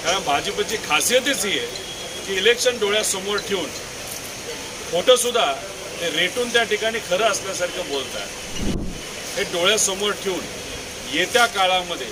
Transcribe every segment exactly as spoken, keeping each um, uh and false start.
कारण भाजपची खासियतच ही आहे की इलेक्शन डोळ्यासमोर ठेवून खोटं सुद्धा ते रेटून त्या ठिकाणी खरं असल्यासारखं बोलतात। हे डोळ्यासमोर ठेवून येत्या काळामध्ये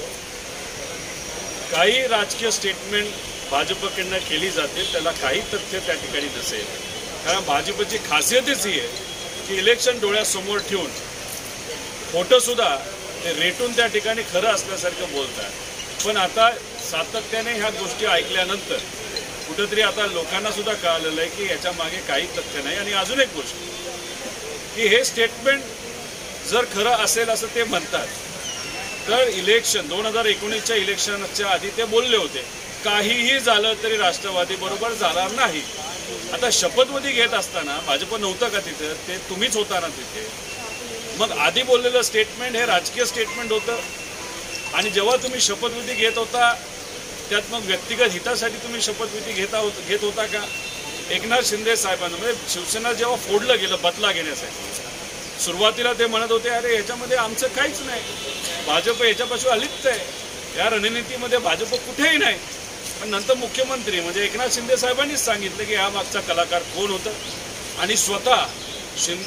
काही राजकीय स्टेटमेंट भाजपकडनं केली जातील, त्याला काही तथ्य त्या ठिकाणी नसेल। कारण भाजपची खासियतच ही आहे की इलेक्शन डोळ्यासमोर ठेवून खोटं सुद्धा ते रेटून त्या ठिकाणी खरं असल्यासारखं बोलतात। पण आता सातत्याने ह्या गोष्टी ऐकल्यानंतर कुठेतरी आता लोकांना सुद्धा कळालेलं आहे की याच्या मागे काही तथ्य नाही। आणि अजून एक गोष्ट की हे स्टेटमेंट जर खरं असेल असं ते म्हणतात तर इलेक्शन दोन हजार एकोणीसच्या इलेक्शनच्या आधी ते बोलले होते काहीही झालं तरी राष्ट्रवादी बरोबर जाणार नाही। आता शपथविधी घेत असताना भाजप नव्हतं का तिथे? ते तुम्हीच होता ना तिथे। मग आधी बोललेलं स्टेटमेंट हे राजकीय स्टेटमेंट होतं आणि जेव्हा तुम्ही शपथविधी घेत होता त्यात मग व्यक्तिगत हितासाठी तुम्ही शपथविधी घेता होत घेत होता का? एकनाथ शिंदे साहेबांना म्हणजे शिवसेना जेव्हा फोडलं गेलं बदला घेण्यासाठी सुरुवातीला ते म्हणत होते अरे ह्याच्यामध्ये आमचं काहीच नाही, भाजप याच्यापासून अलिप्त आहे, या रणनीतीमध्ये भाजप कुठेही नाही। पण नंतर मुख्यमंत्री म्हणजे एकनाथ शिंदे साहेबांनीच सांगितलं की हा मागचा कलाकार कोण होतं आणि स्वतः शिं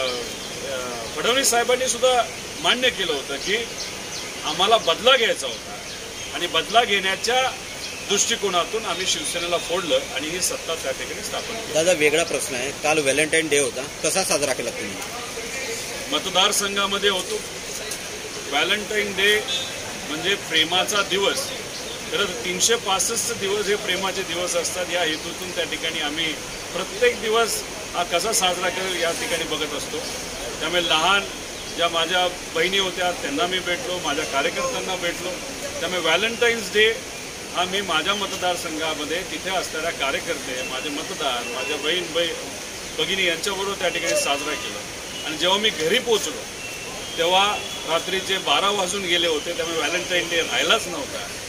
फडणवीस साहेबांनी सुद्धा मान्य केलं होतं की आम्हाला बदला घ्यायचा होता आणि बदला घेण्याच्या दृष्टिकोनातून आम्ही शिवसेनेला फोडलं आणि ही सत्ता त्या ठिकाणी स्थापन केली। दादा वेगळा प्रश्न आहे, काल व्हॅलेंटाईन डे होता, कसा साजरा केला तुम्ही? मतदारसंघामध्ये होतो। व्हॅलेंटाईन डे म्हणजे प्रेमाचा दिवस, तर तीनशे पासष्ट दिवस हे प्रेमाचे दिवस असतात। या हेतूतून त्या ठिकाणी आम्ही प्रत्येक दिवस हा कसा साजरा करेल या ठिकाणी बघत असतो। त्यामुळे लहान ज्या माझ्या बहिणी होत्या त्यांना मी भेटलो, माझ्या कार्यकर्त्यांना भेटलो। त्यामुळे व्हॅलेंटाईन्स डे हा मी माझ्या मतदारसंघामध्ये तिथे असणाऱ्या कार्यकर्ते, माझे मतदार, माझ्या बहीण बही भगिनी यांच्याबरोबर त्या ठिकाणी साजरा केला। आणि जेव्हा मी घरी पोहोचलो तेव्हा रात्रीचे बारा वाजून गेले होते, त्यामुळे व्हॅलेंटाईन डे राहिलाच नव्हता।